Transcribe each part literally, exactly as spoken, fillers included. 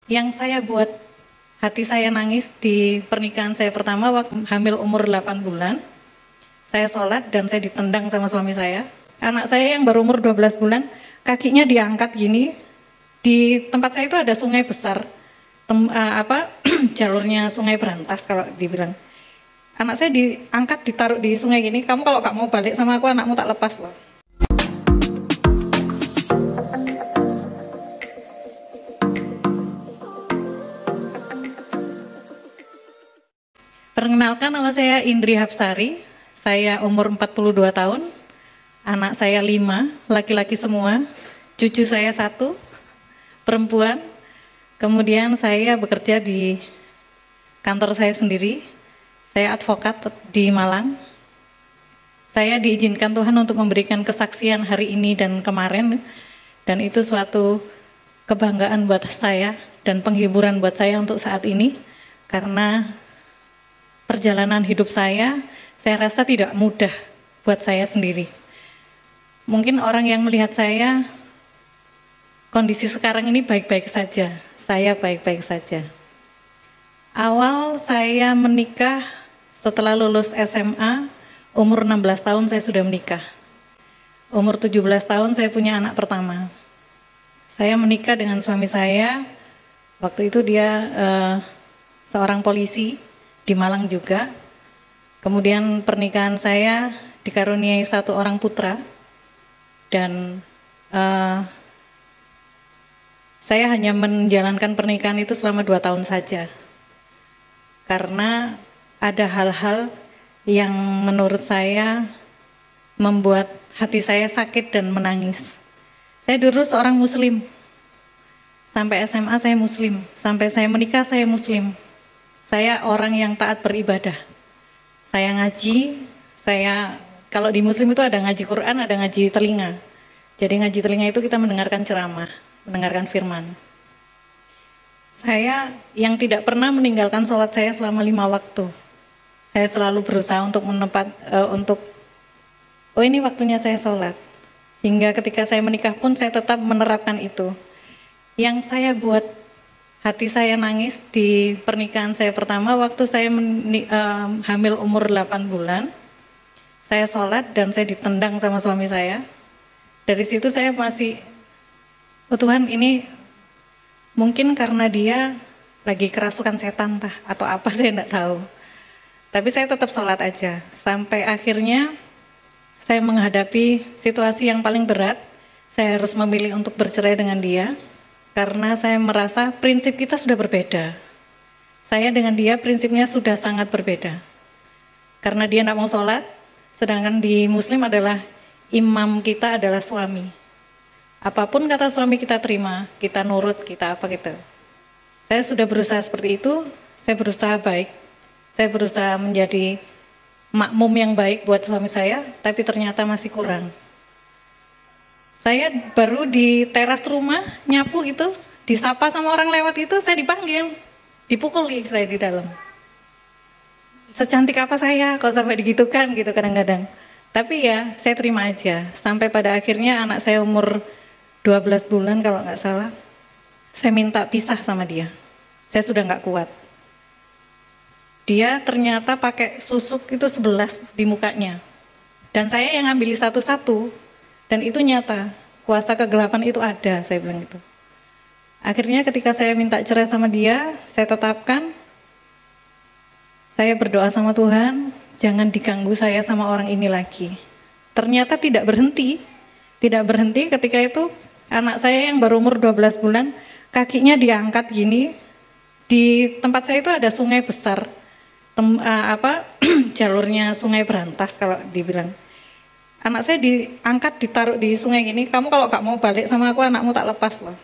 Yang saya buat hati saya nangis di pernikahan saya pertama waktu hamil umur delapan bulan. Saya sholat dan saya ditendang sama suami saya. Anak saya yang baru umur dua belas bulan, kakinya diangkat gini. Di tempat saya itu ada sungai besar, tem, uh, apa jalurnya sungai berantas kalau dibilang. Anak saya diangkat ditaruh di sungai gini, kamu kalau gak mau balik sama aku, anakmu tak lepas loh. Perkenalkan, nama saya Indri Hapsari, saya umur empat puluh dua tahun, anak saya lima, laki-laki semua, cucu saya satu, perempuan. Kemudian saya bekerja di kantor saya sendiri, saya advokat di Malang. Saya diizinkan Tuhan untuk memberikan kesaksian hari ini dan kemarin, dan itu suatu kebanggaan buat saya dan penghiburan buat saya untuk saat ini, karena perjalanan hidup saya, saya rasa tidak mudah buat saya sendiri. Mungkin orang yang melihat saya, kondisi sekarang ini baik-baik saja, saya baik-baik saja. Awal saya menikah setelah lulus S M A, umur enam belas tahun saya sudah menikah. Umur tujuh belas tahun saya punya anak pertama. Saya menikah dengan suami saya, waktu itu dia uh, seorang polisi di Malang juga. Kemudian pernikahan saya dikaruniai satu orang putra, dan uh, saya hanya menjalankan pernikahan itu selama dua tahun saja, karena ada hal-hal yang menurut saya membuat hati saya sakit dan menangis. Saya dulu seorang muslim, sampai S M A saya muslim, sampai saya menikah saya muslim. Saya orang yang taat beribadah. Saya ngaji, saya kalau di muslim itu ada ngaji Quran, ada ngaji telinga. Jadi ngaji telinga itu kita mendengarkan ceramah, mendengarkan firman. Saya yang tidak pernah meninggalkan sholat saya selama lima waktu. Saya selalu berusaha untuk menempat, uh, untuk, oh ini waktunya saya sholat. Hingga ketika saya menikah pun saya tetap menerapkan itu. Yang saya buat hati saya nangis di pernikahan saya pertama waktu saya meni, uh, hamil umur delapan bulan. Saya sholat dan saya ditendang sama suami saya. Dari situ saya masih, oh Tuhan, ini mungkin karena dia lagi kerasukan setan tah, atau apa saya enggak tahu. Tapi saya tetap sholat aja, sampai akhirnya saya menghadapi situasi yang paling berat. Saya harus memilih untuk bercerai dengan dia, karena saya merasa prinsip kita sudah berbeda. Saya dengan dia prinsipnya sudah sangat berbeda. Karena dia tidak mau sholat, sedangkan di muslim adalah imam kita adalah suami. Apapun kata suami kita terima, kita nurut, kita apa gitu. Saya sudah berusaha seperti itu, saya berusaha baik. Saya berusaha menjadi makmum yang baik buat suami saya, tapi ternyata masih kurang. Saya baru di teras rumah, nyapu gitu, disapa sama orang lewat itu, saya dipanggil, dipukuli saya di dalam. Secantik apa saya kalau sampai digitukan gitu kadang-kadang. Tapi ya, saya terima aja. Sampai pada akhirnya anak saya umur dua belas bulan kalau nggak salah, saya minta pisah sama dia. Saya sudah nggak kuat. Dia ternyata pakai susuk itu sebelas di mukanya. Dan saya yang ambil satu-satu. Dan itu nyata, kuasa kegelapan itu ada, saya bilang gitu. Akhirnya ketika saya minta cerai sama dia, saya tetapkan, saya berdoa sama Tuhan, jangan diganggu saya sama orang ini lagi. Ternyata tidak berhenti, tidak berhenti ketika itu anak saya yang baru umur dua belas bulan, kakinya diangkat gini, di tempat saya itu ada sungai besar, Tem, uh, apa jalurnya sungai berantas kalau dibilang. Anak saya diangkat ditaruh di sungai gini, kamu kalau gak mau balik sama aku, anakmu tak lepas loh.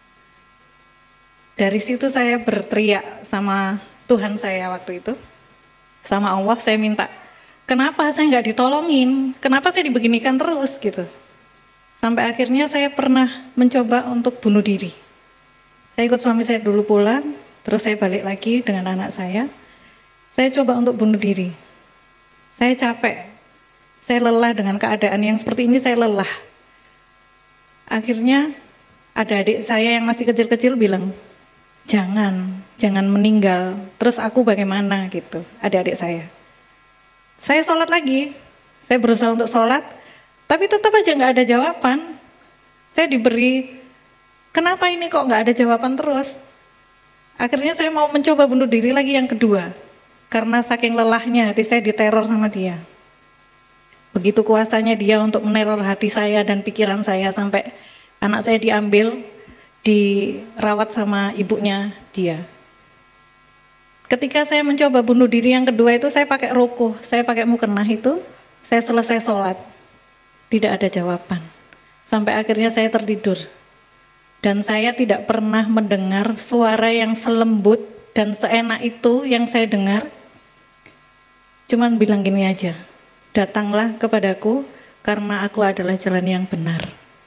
Dari situ saya berteriak sama Tuhan saya waktu itu, sama Allah saya minta, kenapa saya nggak ditolongin, kenapa saya dibeginikan terus gitu. Sampai akhirnya saya pernah mencoba untuk bunuh diri. Saya ikut suami saya dulu pulang, terus saya balik lagi dengan anak saya. Saya coba untuk bunuh diri. Saya capek, saya lelah dengan keadaan yang seperti ini, saya lelah. Akhirnya ada adik saya yang masih kecil-kecil bilang, jangan, jangan meninggal. Terus aku bagaimana gitu, adik-adik saya. Saya sholat lagi, saya berusaha untuk sholat, tapi tetap aja nggak ada jawaban. Saya diberi, kenapa ini kok nggak ada jawaban terus? Akhirnya saya mau mencoba bunuh diri lagi yang kedua, karena saking lelahnya hati saya diteror sama dia. Begitu kuasanya dia untuk meneror hati saya dan pikiran saya, sampai anak saya diambil, dirawat sama ibunya dia. Ketika saya mencoba bunuh diri yang kedua itu, saya pakai rukuh, saya pakai mukena itu, saya selesai sholat, tidak ada jawaban. Sampai akhirnya saya tertidur. Dan saya tidak pernah mendengar suara yang selembut dan seenak itu yang saya dengar. Cuman bilang gini aja, datanglah kepadaku karena aku adalah jalan yang benar.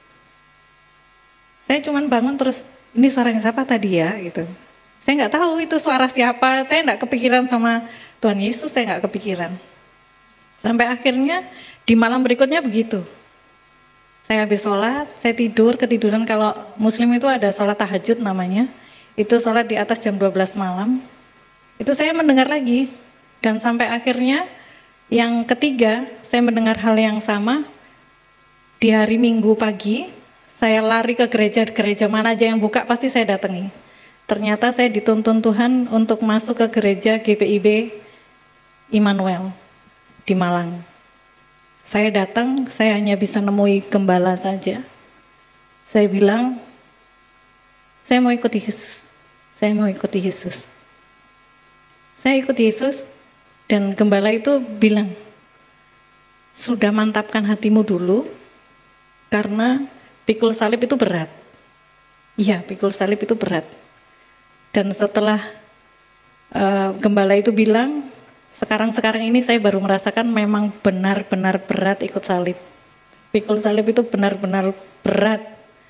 Saya cuman bangun terus, ini suaranya siapa tadi ya gitu. Saya nggak tahu itu suara siapa, saya nggak kepikiran sama Tuhan Yesus, saya nggak kepikiran. Sampai akhirnya di malam berikutnya begitu. Saya habis sholat, saya tidur, ketiduran. Kalau muslim itu ada sholat tahajud namanya, itu sholat di atas jam dua belas malam. Itu saya mendengar lagi, dan sampai akhirnya yang ketiga, saya mendengar hal yang sama. Di hari Minggu pagi, saya lari ke gereja-gereja mana aja yang buka, pasti saya datangi. Ternyata saya dituntun Tuhan untuk masuk ke gereja G P I B Immanuel di Malang. Saya datang, saya hanya bisa nemui gembala saja. Saya bilang, saya mau ikuti Yesus, saya mau ikuti Yesus. Saya ikuti Yesus, dan gembala itu bilang, sudah mantapkan hatimu dulu, karena pikul salib itu berat. Iya, pikul salib itu berat. Dan setelah uh, gembala itu bilang, sekarang-sekarang ini saya baru merasakan memang benar-benar berat ikut salib. Pikul salib itu benar-benar berat.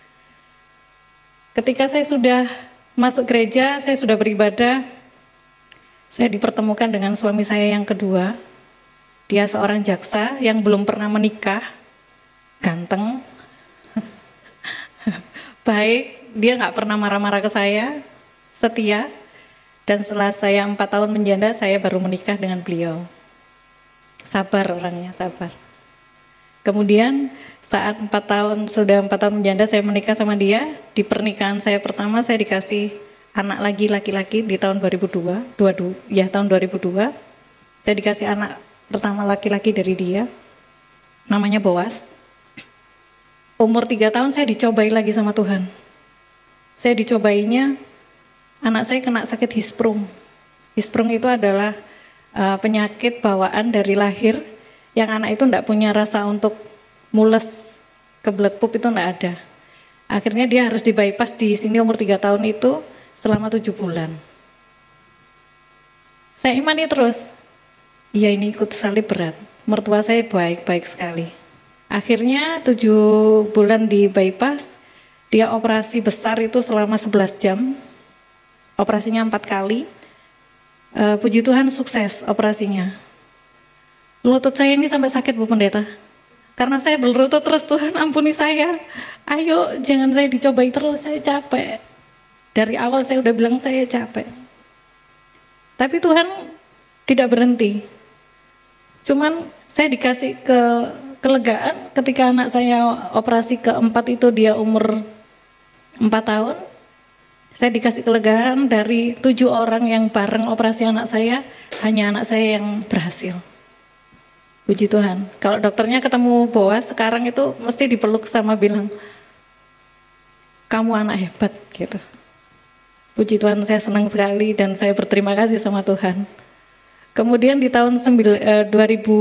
Ketika saya sudah masuk gereja, saya sudah beribadah, saya dipertemukan dengan suami saya yang kedua. Dia seorang jaksa yang belum pernah menikah, ganteng, baik, dia nggak pernah marah-marah ke saya, setia, dan setelah saya empat tahun menjanda, saya baru menikah dengan beliau. Sabar orangnya, sabar. Kemudian saat empat tahun, sudah empat tahun menjanda, saya menikah sama dia. Di pernikahan saya pertama, saya dikasih anak lagi laki-laki di tahun dua ribu dua, ya tahun dua ribu dua. Saya dikasih anak pertama laki-laki dari dia, namanya Boas. Umur tiga tahun saya dicobai lagi sama Tuhan. Saya dicobainya, anak saya kena sakit hisprung. Hisprung itu adalah uh, penyakit bawaan dari lahir, yang anak itu enggak punya rasa untuk mules, kebelet pup itu enggak ada. Akhirnya dia harus di bypass di sini umur tiga tahun itu selama tujuh bulan. Saya imani terus, iya ini ikut salib berat. Mertua saya baik-baik sekali. Akhirnya tujuh bulan di bypass, dia operasi besar itu selama sebelas jam. Operasinya empat kali, uh, puji Tuhan sukses operasinya. Lutut saya ini sampai sakit Bu Pendeta, karena saya berlutut terus, Tuhan ampuni saya, ayo jangan saya dicobai terus, saya capek. Dari awal saya udah bilang saya capek. Tapi Tuhan tidak berhenti. Cuman saya dikasih ke kelegaan ketika anak saya operasi keempat itu, dia umur empat tahun. Saya dikasih kelegaan dari tujuh orang yang bareng operasi anak saya, hanya anak saya yang berhasil. Puji Tuhan. Kalau dokternya ketemu Boas sekarang itu mesti dipeluk sama bilang, kamu anak hebat gitu. Puji Tuhan, saya senang sekali dan saya berterima kasih sama Tuhan. Kemudian di tahun dua ribu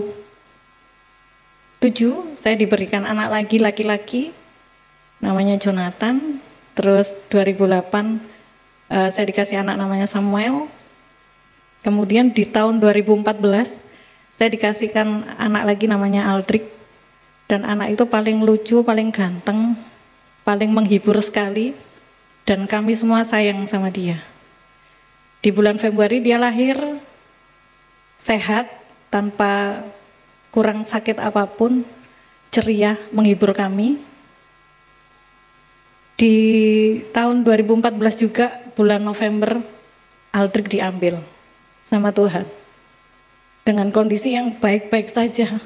tujuh saya diberikan anak lagi laki-laki, namanya Jonathan. Terus dua ribu delapan uh, saya dikasih anak namanya Samuel. Kemudian di tahun dua ribu empat belas saya dikasihkan anak lagi namanya Aldrich. Dan anak itu paling lucu, paling ganteng, paling menghibur sekali. Dan kami semua sayang sama dia. Di bulan Februari dia lahir sehat, tanpa kurang sakit apapun, ceria, menghibur kami. Di tahun dua ribu empat belas juga bulan November Aldrich diambil sama Tuhan dengan kondisi yang baik-baik saja.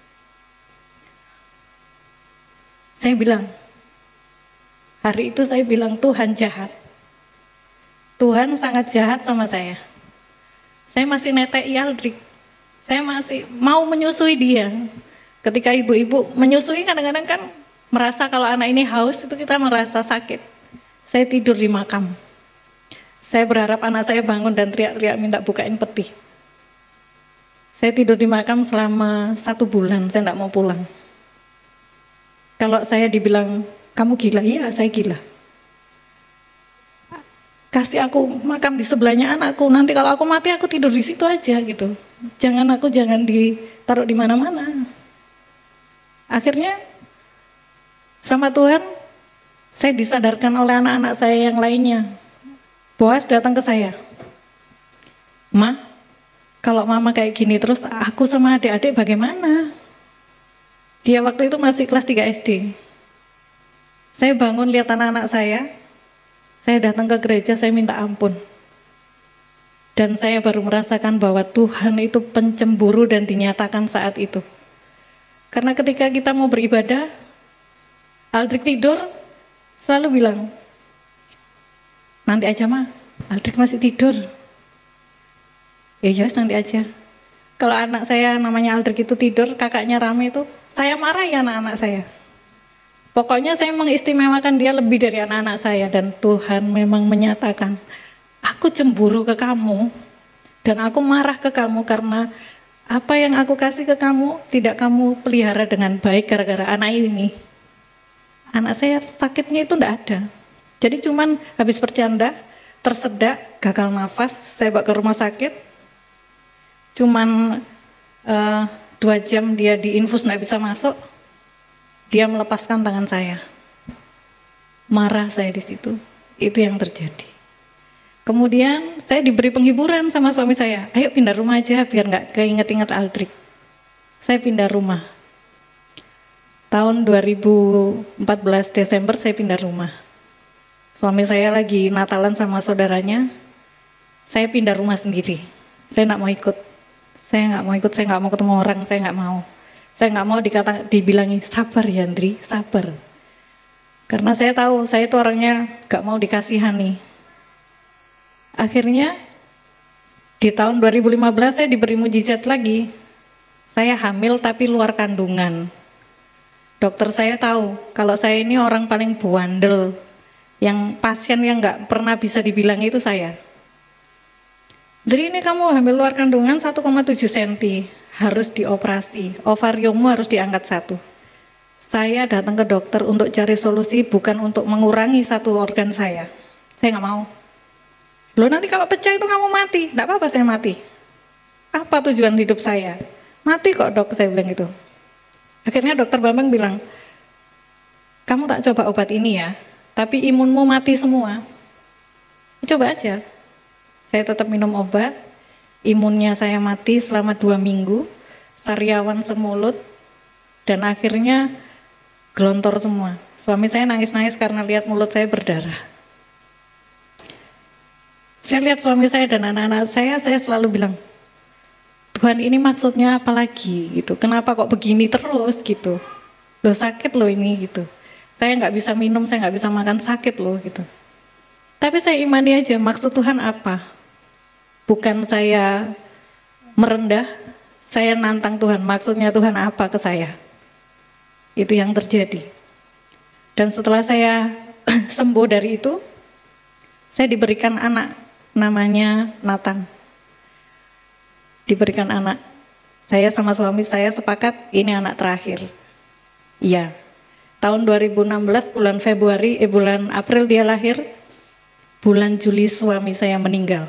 Saya bilang, hari itu saya bilang Tuhan jahat. Tuhan sangat jahat sama saya. Saya masih netei Aldrich. Saya masih mau menyusui dia. Ketika ibu-ibu menyusui kadang-kadang kan merasa kalau anak ini haus, itu kita merasa sakit. Saya tidur di makam. Saya berharap anak saya bangun dan teriak-teriak minta bukain peti. Saya tidur di makam selama satu bulan, saya tidak mau pulang. Kalau saya dibilang, kamu gila? Iya, saya gila. Kasih aku makam di sebelahnya anakku, nanti kalau aku mati aku tidur di situ aja gitu. Jangan aku jangan ditaruh di mana-mana. Akhirnya sama Tuhan, saya disadarkan oleh anak-anak saya yang lainnya. Boas datang ke saya, Ma, kalau mama kayak gini terus aku sama adik-adik bagaimana? Dia waktu itu masih kelas tiga S D. Saya bangun lihat anak-anak saya, saya datang ke gereja, saya minta ampun. Dan saya baru merasakan bahwa Tuhan itu pencemburu dan dinyatakan saat itu. Karena ketika kita mau beribadah, Aldrich tidur, selalu bilang, nanti aja Ma, Aldrich masih tidur. Ya yes, nanti aja. Kalau anak saya namanya Aldrich itu tidur, kakaknya rame itu, saya marah ya anak-anak saya. Pokoknya saya mengistimewakan dia lebih dari anak-anak saya. Dan Tuhan memang menyatakan, aku cemburu ke kamu, dan aku marah ke kamu karena apa yang aku kasih ke kamu, tidak kamu pelihara dengan baik gara-gara anak ini. Anak saya sakitnya itu enggak ada. Jadi cuman habis bercanda, tersedak, gagal nafas, saya bawa ke rumah sakit. Cuman uh, dua jam dia diinfus enggak bisa masuk. Dia melepaskan tangan saya. Marah saya di situ. Itu yang terjadi. Kemudian saya diberi penghiburan sama suami saya. Ayo pindah rumah aja biar enggak keinget-inget Aldrich. Saya pindah rumah. Tahun dua ribu empat belas Desember saya pindah rumah. Suami saya lagi Natalan sama saudaranya. Saya pindah rumah sendiri. Saya nggak mau ikut. Saya nggak mau ikut. Saya nggak mau ketemu orang. Saya nggak mau. Saya nggak mau dikata, dibilangi sabar ya Andri, sabar. Karena saya tahu saya itu orangnya nggak mau dikasihani. Akhirnya di tahun dua ribu lima belas saya diberi mujizat lagi. Saya hamil tapi luar kandungan. Dokter saya tahu kalau saya ini orang paling buandel, yang pasien yang nggak pernah bisa dibilang itu saya. Jadi ini kamu hamil luar kandungan satu koma tujuh sentimeter, harus dioperasi, ovariummu harus diangkat satu. Saya datang ke dokter untuk cari solusi, bukan untuk mengurangi satu organ saya. Saya nggak mau. Loh nanti kalau pecah itu kamu mati, nggak apa-apa saya mati. Apa tujuan hidup saya? Mati kok dok, saya bilang gitu. Akhirnya dokter Bambang bilang, kamu tak coba obat ini ya, tapi imunmu mati semua. Coba aja. Saya tetap minum obat, imunnya saya mati selama dua minggu, sariawan semulut, dan akhirnya gelontor semua. Suami saya nangis-nangis karena lihat mulut saya berdarah. Saya lihat suami saya dan anak-anak saya, saya selalu bilang, Tuhan ini maksudnya apa lagi gitu, kenapa kok begini terus gitu, loh sakit loh ini gitu, saya nggak bisa minum, saya nggak bisa makan, sakit loh gitu. Tapi saya imani aja maksud Tuhan apa, bukan saya merendah, saya nantang Tuhan, maksudnya Tuhan apa ke saya, itu yang terjadi. Dan setelah saya sembuh dari itu, saya diberikan anak namanya Nathan. Diberikan anak. Saya sama suami saya sepakat ini anak terakhir. Iya. Tahun dua ribu enam belas bulan Februari, eh bulan April dia lahir. Bulan Juli suami saya meninggal.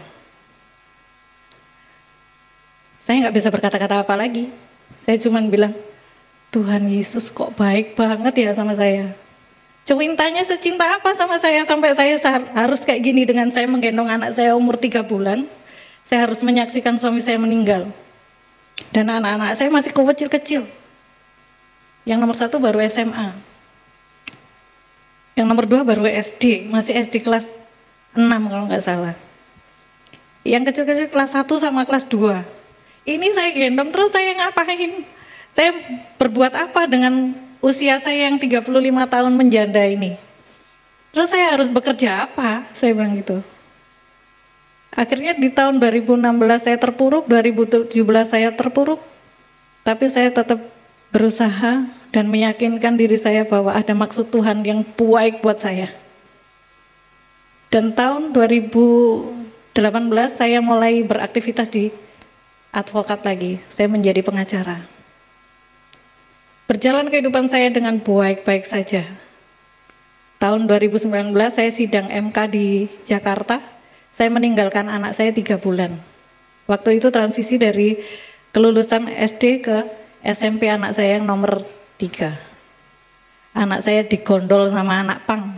Saya nggak bisa berkata-kata apa lagi. Saya cuma bilang, Tuhan Yesus kok baik banget ya sama saya. Cintanya secinta apa sama saya sampai saya harus kayak gini dengan saya menggendong anak saya umur tiga bulan. Saya harus menyaksikan suami saya meninggal. Dan anak-anak saya masih kecil-kecil. Yang nomor satu baru S M A. Yang nomor dua baru S D, masih S D kelas enam kalau nggak salah. Yang kecil-kecil kelas satu sama kelas dua. Ini saya gendong terus saya ngapain? Saya berbuat apa dengan usia saya yang tiga puluh lima tahun menjanda ini? Terus saya harus bekerja apa? Saya bilang gitu. Akhirnya di tahun dua ribu enam belas saya terpuruk, dua ribu tujuh belas saya terpuruk. Tapi saya tetap berusaha dan meyakinkan diri saya bahwa ada maksud Tuhan yang baik buat saya. Dan tahun dua ribu delapan belas saya mulai beraktivitas di advokat lagi. Saya menjadi pengacara. Berjalan kehidupan saya dengan baik-baik saja. Tahun dua ribu sembilan belas saya sidang M K di Jakarta. Saya meninggalkan anak saya tiga bulan. Waktu itu transisi dari kelulusan S D ke S M P anak saya yang nomor tiga. Anak saya digondol sama anak pang.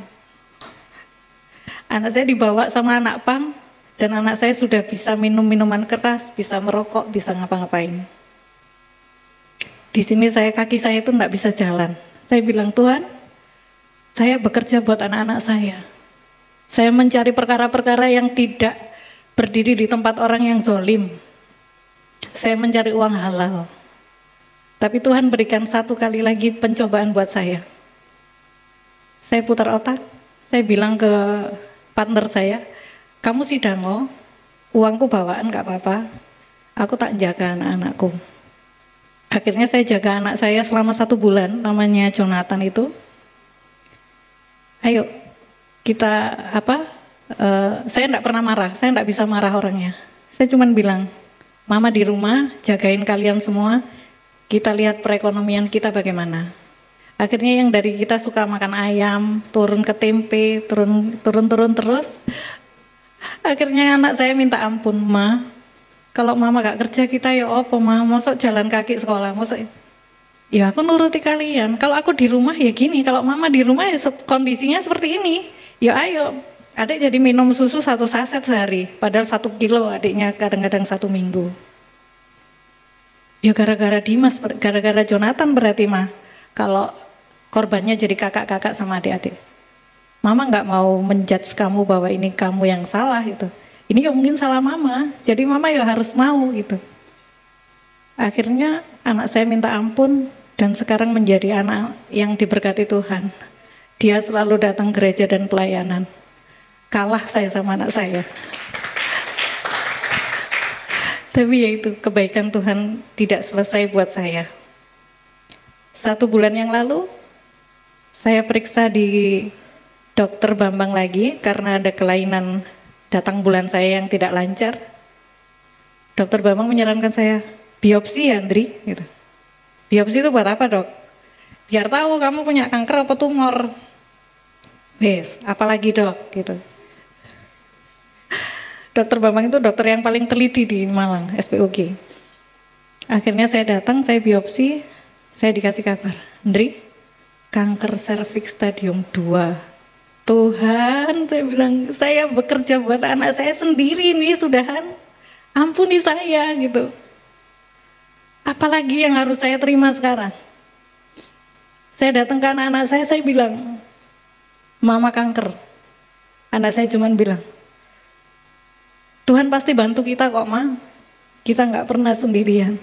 Anak saya dibawa sama anak pang dan anak saya sudah bisa minum minuman keras, bisa merokok, bisa ngapa-ngapain. Di sini saya kaki saya itu enggak bisa jalan. Saya bilang, Tuhan, saya bekerja buat anak-anak saya. Saya mencari perkara-perkara yang tidak berdiri di tempat orang yang zolim. Saya mencari uang halal. Tapi Tuhan berikan satu kali lagi pencobaan buat saya. Saya putar otak, saya bilang ke partner saya, kamu sidang, uangku bawaan gak apa-apa, aku tak jaga anak-anakku. Akhirnya saya jaga anak saya selama satu bulan, namanya Jonathan itu. Ayo, kita apa, uh, saya enggak pernah marah, saya enggak bisa marah orangnya. Saya cuma bilang, mama di rumah, jagain kalian semua, kita lihat perekonomian kita bagaimana. Akhirnya yang dari kita suka makan ayam, turun ke tempe, turun turun turun terus. Akhirnya anak saya minta ampun, Ma, kalau mama gak kerja kita ya apa, Ma, mosok jalan kaki sekolah, mosok. Ya aku nuruti kalian, kalau aku di rumah ya gini, kalau mama di rumah ya kondisinya seperti ini. Ya ayo, adik jadi minum susu satu saset sehari, padahal satu kilo adiknya kadang-kadang satu minggu. Ya gara-gara Dimas, gara-gara Jonathan berarti, Ma, kalau korbannya jadi kakak-kakak sama adik-adik. Mama nggak mau menjudge kamu bahwa ini kamu yang salah gitu. Ini ya mungkin salah mama, jadi mama ya harus mau gitu. Akhirnya anak saya minta ampun dan sekarang menjadi anak yang diberkati Tuhan. Dia selalu datang gereja dan pelayanan. Kalah saya sama anak saya. Tapi ya itu, kebaikan Tuhan tidak selesai buat saya. Satu bulan yang lalu, saya periksa di dokter Bambang lagi karena ada kelainan datang bulan saya yang tidak lancar. Dokter Bambang menyarankan saya, biopsi ya Andri, gitu. Biopsi itu buat apa, Dok? Biar tahu kamu punya kanker apa tumor. Wes, apalagi, Dok, gitu. Dokter Bambang itu dokter yang paling teliti di Malang, S P O G. Akhirnya saya datang, saya biopsi, saya dikasih kabar, Andri, kanker serviks stadium dua. Tuhan, saya bilang, saya bekerja buat anak saya sendiri nih, sudahan. Ampuni saya, gitu. Apalagi yang harus saya terima sekarang? Saya datang ke anak-anak saya, saya bilang, mama kanker. Anak saya cuma bilang, Tuhan pasti bantu kita kok, Ma. Kita nggak pernah sendirian.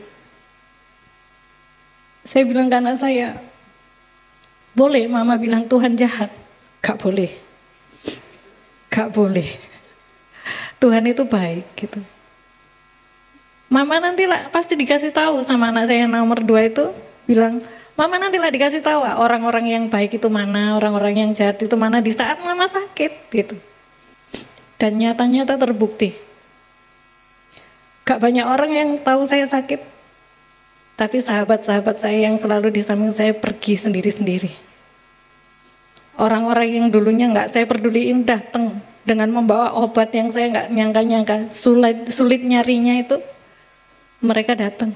Saya bilang ke anak saya, boleh mama bilang Tuhan jahat? Gak boleh. Gak boleh. Tuhan itu baik gitu. Mama nanti lah pasti dikasih tahu sama anak saya yang nomor dua itu, bilang, mama nanti lah dikasih tahu orang-orang yang baik itu mana, orang-orang yang jahat itu mana di saat mama sakit gitu. Dan nyata-nyata terbukti. Gak banyak orang yang tahu saya sakit, tapi sahabat-sahabat saya yang selalu di samping saya pergi sendiri-sendiri. Orang-orang yang dulunya nggak saya peduliin datang dengan membawa obat yang saya nggak nyangka-nyangka, sulit, sulit nyarinya itu, mereka datang.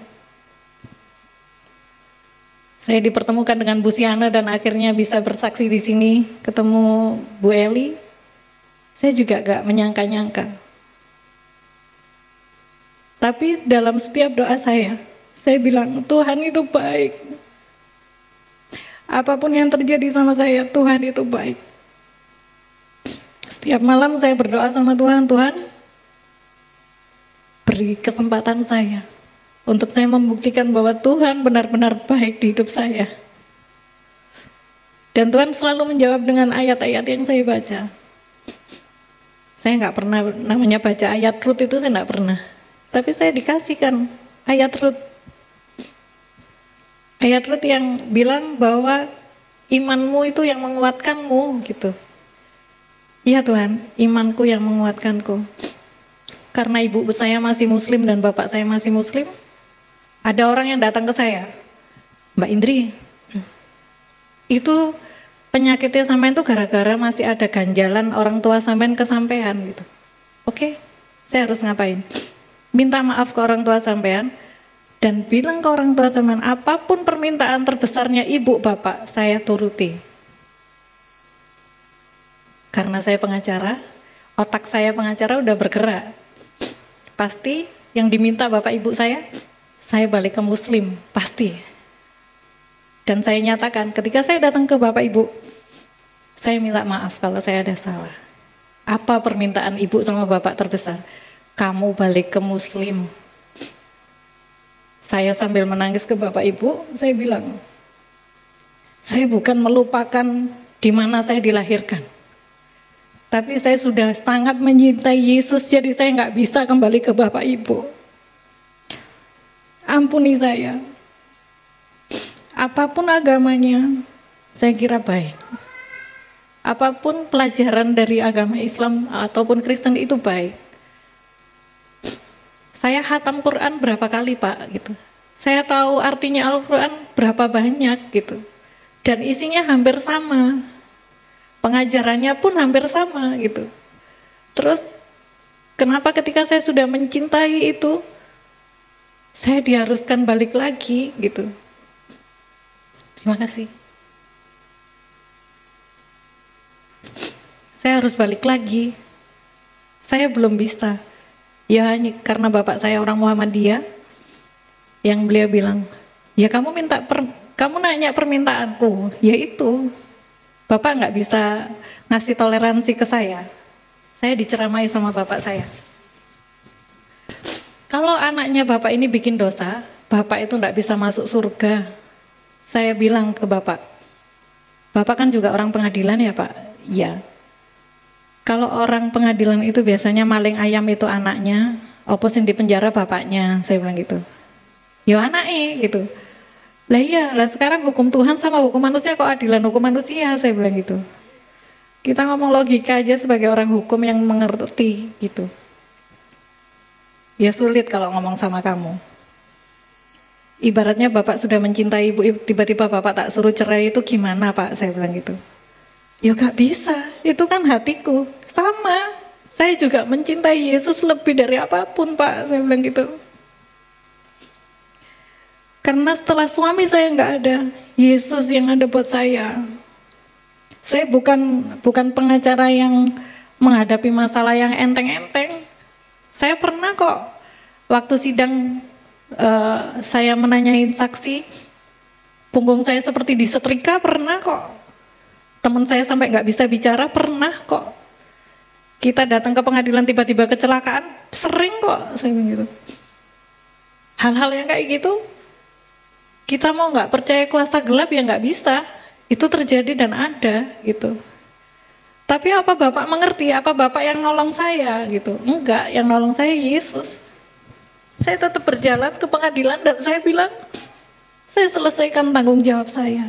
Saya dipertemukan dengan Bu Siana dan akhirnya bisa bersaksi di sini, ketemu Bu Eli. Saya juga nggak menyangka-nyangka. Tapi dalam setiap doa saya, saya bilang Tuhan itu baik. Apapun yang terjadi sama saya, Tuhan itu baik. Tiap malam saya berdoa sama Tuhan, Tuhan beri kesempatan saya untuk saya membuktikan bahwa Tuhan benar-benar baik di hidup saya. Dan Tuhan selalu menjawab dengan ayat-ayat yang saya baca. Saya nggak pernah namanya baca ayat Rut itu, saya nggak pernah. Tapi saya dikasihkan ayat Rut. Ayat Rut yang bilang bahwa imanmu itu yang menguatkanmu gitu. Iya Tuhan, imanku yang menguatkanku. Karena ibu saya masih muslim dan bapak saya masih muslim, ada orang yang datang ke saya, Mbak Indri, itu penyakitnya sampean itu gara-gara masih ada ganjalan orang tua sampean ke sampean gitu. Oke, saya harus ngapain? Minta maaf ke orang tua sampean dan bilang ke orang tua sampean, apapun permintaan terbesarnya ibu bapak, saya turuti. Karena saya pengacara, otak saya pengacara udah bergerak. Pasti yang diminta bapak ibu saya, saya balik ke muslim, pasti. Dan saya nyatakan, ketika saya datang ke bapak ibu, saya minta maaf kalau saya ada salah. Apa permintaan ibu sama bapak terbesar? Kamu balik ke muslim. Saya sambil menangis ke bapak ibu, saya bilang, saya bukan melupakan di mana saya dilahirkan. Tapi saya sudah sangat mencintai Yesus, jadi saya nggak bisa kembali ke bapak ibu. Ampuni saya. Apapun agamanya, saya kira baik. Apapun pelajaran dari agama Islam ataupun Kristen itu baik. Saya khatam Quran berapa kali Pak gitu. Saya tahu artinya Al-Quran berapa banyak gitu. Dan isinya hampir sama. Pengajarannya pun hampir sama gitu. Terus kenapa ketika saya sudah mencintai itu, saya diharuskan balik lagi gitu. Terima kasih. Saya harus balik lagi. Saya belum bisa. Ya hanya karena bapak saya orang Muhammadiyah, yang beliau bilang, ya kamu minta per, kamu nanya permintaanku, yaitu bapak nggak bisa ngasih toleransi ke saya. Saya diceramai sama bapak saya. Kalau anaknya bapak ini bikin dosa, bapak itu nggak bisa masuk surga. Saya bilang ke bapak, bapak kan juga orang pengadilan ya pak? Ya. Kalau orang pengadilan itu biasanya maling ayam itu anaknya, oposin di penjara bapaknya, saya bilang gitu. Ya anaknya gitu. Lah iya, lah sekarang hukum Tuhan sama hukum manusia kok adilan hukum manusia, saya bilang gitu. Kita ngomong logika aja sebagai orang hukum yang mengerti gitu. Ya sulit kalau ngomong sama kamu. Ibaratnya bapak sudah mencintai ibu, tiba-tiba bapak tak suruh cerai itu gimana pak, saya bilang gitu. Ya gak bisa, itu kan hatiku. Sama, saya juga mencintai Yesus lebih dari apapun pak, saya bilang gitu. Karena setelah suami saya nggak ada, Yesus yang ada buat saya. Saya bukan bukan pengacara yang menghadapi masalah yang enteng-enteng. Saya pernah kok, waktu sidang uh, saya menanyain saksi, punggung saya seperti disetrika, pernah kok. Teman saya sampai nggak bisa bicara, pernah kok. Kita datang ke pengadilan tiba-tiba kecelakaan, sering kok, saya bilang gitu. Hal-hal yang kayak gitu, kita mau nggak percaya kuasa gelap ya nggak bisa. Itu terjadi dan ada gitu. Tapi apa Bapak mengerti? Apa Bapak yang nolong saya gitu? Enggak, yang nolong saya Yesus. Saya tetap berjalan ke pengadilan dan saya bilang, saya selesaikan tanggung jawab saya.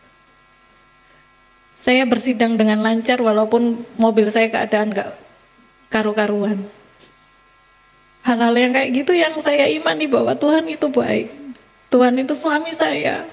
Saya bersidang dengan lancar walaupun mobil saya keadaan nggak karu-karuan. Hal-hal yang kayak gitu yang saya imani bahwa Tuhan itu baik. Tuhan itu suami saya.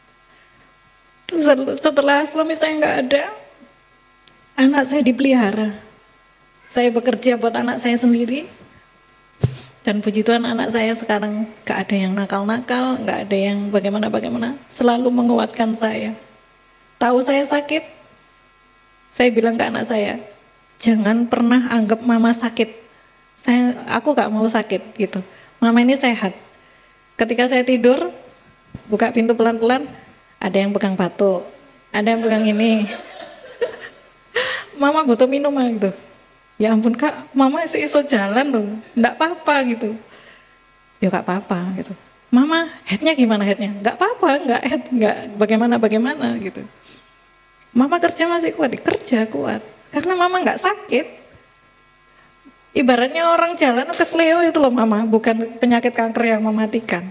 Setelah suami saya nggak ada, anak saya dipelihara. Saya bekerja buat anak saya sendiri. Dan puji Tuhan anak saya sekarang nggak ada yang nakal-nakal, nggak ada yang bagaimana-bagaimana. Selalu menguatkan saya. Tahu saya sakit, saya bilang ke anak saya, jangan pernah anggap mama sakit. Saya, aku gak mau sakit gitu. Mama ini sehat. Ketika saya tidur, buka pintu pelan-pelan, ada yang pegang batuk, ada yang pegang ini. Mama butuh minum gitu. Ya ampun kak, mama masih iso jalan loh, enggak apa-apa gitu. Ya enggak apa-apa gitu. Mama, headnya gimana headnya? Enggak apa-apa, enggak head, enggak bagaimana-bagaimana gitu. Mama kerja masih kuat, kerja kuat. Karena mama enggak sakit. Ibaratnya orang jalan kesleo itu loh mama, bukan penyakit kanker yang mematikan.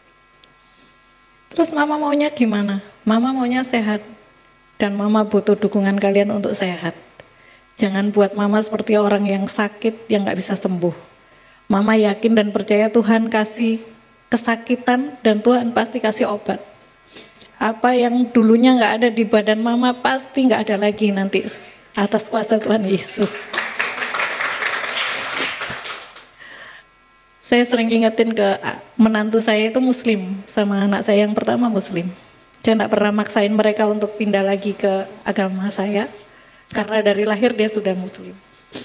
Terus mama maunya gimana? Mama maunya sehat. Dan mama butuh dukungan kalian untuk sehat. Jangan buat mama seperti orang yang sakit, yang gak bisa sembuh. Mama yakin dan percaya Tuhan kasih kesakitan dan Tuhan pasti kasih obat. Apa yang dulunya gak ada di badan mama pasti gak ada lagi nanti atas kuasa Tuhan Yesus. Saya sering ingetin ke menantu saya itu muslim, sama anak saya yang pertama muslim. Saya tidak pernah maksain mereka untuk pindah lagi ke agama saya, karena dari lahir dia sudah muslim.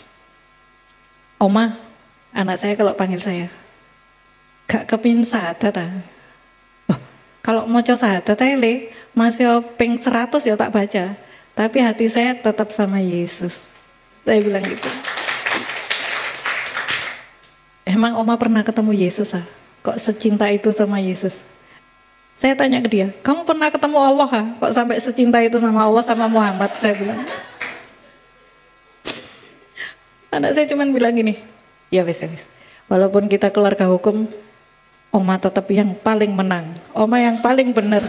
Oma, anak saya kalau panggil saya, gak kepin sahadat ah. Oh, kalau mau coba sahadat le, masih ping seratus ya tak baca, tapi hati saya tetap sama Yesus. Saya bilang gitu. Emang Oma pernah ketemu Yesus ah? Kok secinta itu sama Yesus? Saya tanya ke dia, kamu pernah ketemu Allah ah? Kok sampai secinta itu sama Allah sama Muhammad? Saya bilang. Anak saya cuma bilang gini, ya wes wes. Walaupun kita keluarga hukum, Oma tetap yang paling menang. Oma yang paling benar.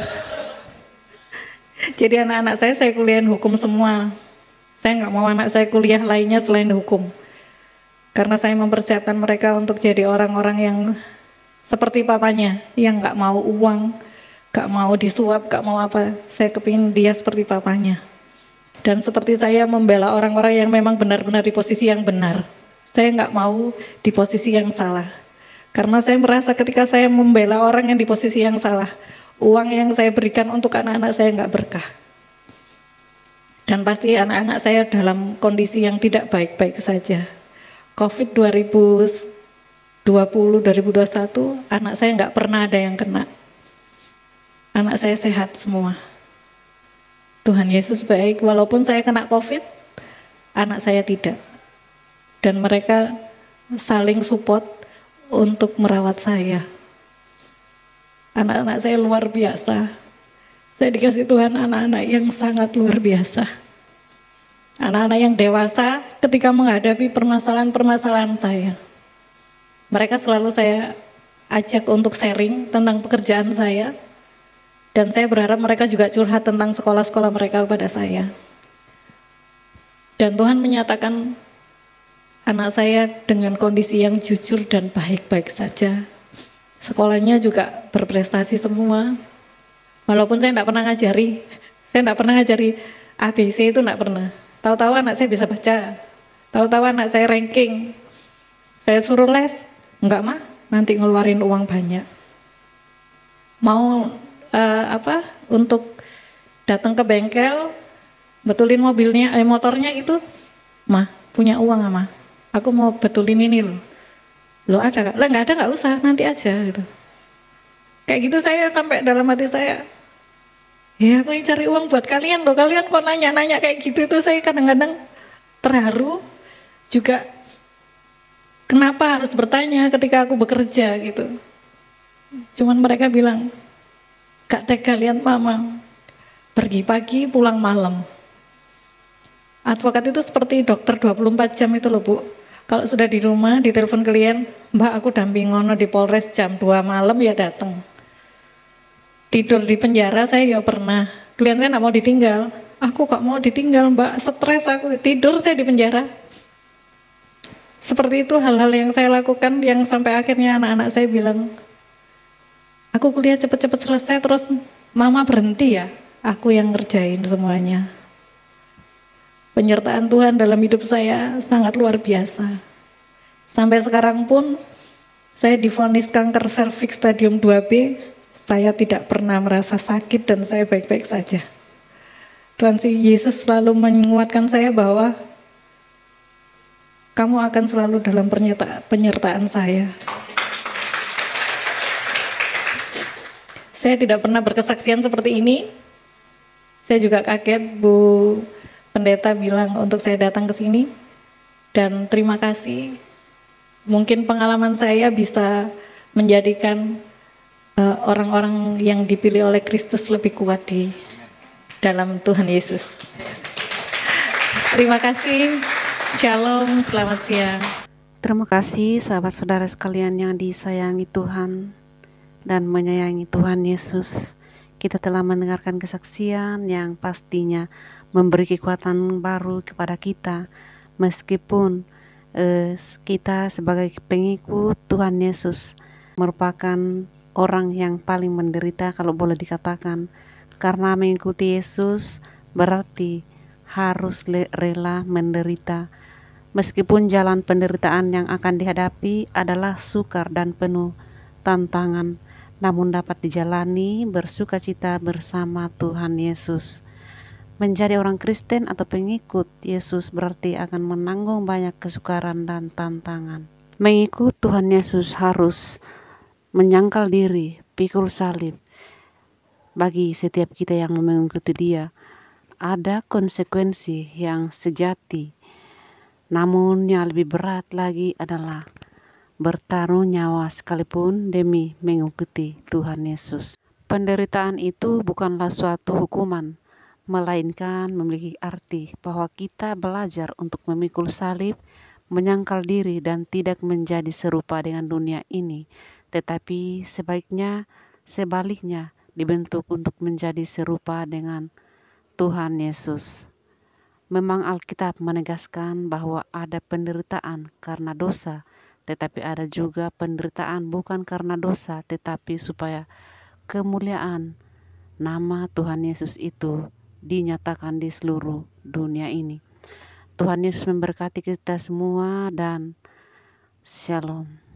Jadi anak-anak saya saya kuliahin hukum semua. Saya nggak mau anak saya kuliah lainnya selain hukum. Karena saya mempersiapkan mereka untuk jadi orang-orang yang seperti papanya, yang gak mau uang, gak mau disuap, gak mau apa. Saya kepingin dia seperti papanya. Dan seperti saya membela orang-orang yang memang benar-benar di posisi yang benar. Saya gak mau di posisi yang salah. Karena saya merasa ketika saya membela orang yang di posisi yang salah, uang yang saya berikan untuk anak-anak saya gak berkah. Dan pasti anak-anak saya dalam kondisi yang tidak baik-baik saja. Covid dua ribu dua puluh dua ribu dua puluh satu anak saya nggak pernah ada yang kena. Anak saya sehat semua. Tuhan Yesus baik, walaupun saya kena Covid, anak saya tidak. Dan mereka saling support untuk merawat saya. Anak-anak saya luar biasa. Saya dikasih Tuhan anak-anak yang sangat luar biasa. Anak-anak yang dewasa ketika menghadapi permasalahan-permasalahan saya. Mereka selalu saya ajak untuk sharing tentang pekerjaan saya. Dan saya berharap mereka juga curhat tentang sekolah-sekolah mereka kepada saya. Dan Tuhan menyatakan anak saya dengan kondisi yang jujur dan baik-baik saja. Sekolahnya juga berprestasi semua. Walaupun saya tidak pernah ngajari. Saya tidak pernah ngajari A B C itu tidak pernah. Tahu-tahu anak saya bisa baca, tahu-tahu anak saya ranking. Saya suruh les, enggak mah, nanti ngeluarin uang banyak. Mau uh, apa? Untuk datang ke bengkel, betulin mobilnya, eh motornya itu, mah punya uang mah. Aku mau betulin ini loh. Loh ada gak? Lah nggak ada nggak usah, nanti aja gitu. Kayak gitu saya sampai dalam hati saya. Ya aku yang cari uang buat kalian loh, kalian kok nanya-nanya kayak gitu, itu saya kadang-kadang terharu juga. Kenapa harus bertanya ketika aku bekerja gitu. Cuman mereka bilang, gak tega lihat mama, pergi pagi pulang malam. Advokat itu seperti dokter dua puluh empat jam itu loh Bu. Kalau sudah di rumah, ditelepon klien, Mbak aku dampingono di Polres jam dua malam ya datang. Tidur di penjara saya ya pernah. Klien saya gak mau ditinggal. Aku gak mau ditinggal Mbak, stres aku. Tidur saya di penjara. Seperti itu hal-hal yang saya lakukan yang sampai akhirnya anak-anak saya bilang, aku kuliah cepet-cepet selesai terus mama berhenti ya. Aku yang ngerjain semuanya. Penyertaan Tuhan dalam hidup saya sangat luar biasa. Sampai sekarang pun saya divonis kanker serviks stadium dua B. Saya tidak pernah merasa sakit dan saya baik-baik saja. Tuhan Yesus selalu menguatkan saya bahwa kamu akan selalu dalam penyertaan, penyertaan saya. Saya tidak pernah berkesaksian seperti ini. Saya juga kaget Bu Pendeta bilang untuk saya datang ke sini. Dan terima kasih, mungkin pengalaman saya bisa menjadikan uh, orang-orang yang dipilih oleh Kristus lebih kuat di dalam Tuhan Yesus. Terima kasih, shalom, selamat siang. Terima kasih sahabat saudara sekalian yang disayangi Tuhan dan menyayangi Tuhan Yesus. Kita telah mendengarkan kesaksian yang pastinya memberi kekuatan baru kepada kita, meskipun eh, kita sebagai pengikut Tuhan Yesus merupakan orang yang paling menderita kalau boleh dikatakan, karena mengikuti Yesus berarti harus rela menderita. Meskipun jalan penderitaan yang akan dihadapi adalah sukar dan penuh tantangan, namun dapat dijalani bersukacita bersama Tuhan Yesus. Menjadi orang Kristen atau pengikut Yesus berarti akan menanggung banyak kesukaran dan tantangan. Mengikut Tuhan Yesus harus menyangkal diri, pikul salib. Bagi setiap kita yang mengikuti Dia, ada konsekuensi yang sejati. Namun yang lebih berat lagi adalah bertaruh nyawa sekalipun demi mengikuti Tuhan Yesus. Penderitaan itu bukanlah suatu hukuman, melainkan memiliki arti bahwa kita belajar untuk memikul salib, menyangkal diri dan tidak menjadi serupa dengan dunia ini, tetapi sebaiknya sebaliknya dibentuk untuk menjadi serupa dengan Tuhan Yesus. Memang Alkitab menegaskan bahwa ada penderitaan karena dosa, tetapi ada juga penderitaan bukan karena dosa, tetapi supaya kemuliaan nama Tuhan Yesus itu dinyatakan di seluruh dunia ini. Tuhan Yesus memberkati kita semua dan shalom.